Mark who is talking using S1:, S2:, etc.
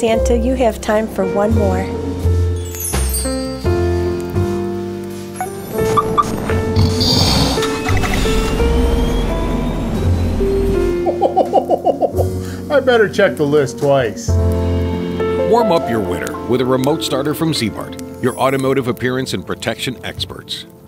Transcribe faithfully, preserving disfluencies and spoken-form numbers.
S1: Santa, you have time for one more.
S2: I better check the list twice.
S3: Warm up your winter with a remote starter from Ziebart, your automotive appearance and protection experts.